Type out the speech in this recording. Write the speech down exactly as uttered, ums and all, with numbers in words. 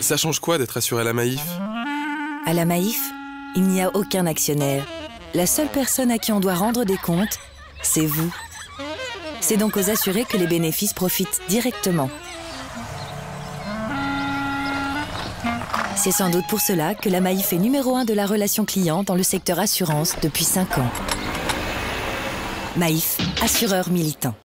Ça change quoi d'être assuré à la Maïf? À la Maïf, il n'y a aucun actionnaire. La seule personne à qui on doit rendre des comptes, c'est vous. C'est donc aux assurés que les bénéfices profitent directement. C'est sans doute pour cela que la Maïf est numéro un de la relation client dans le secteur assurance depuis cinq ans. Maïf, assureur militant.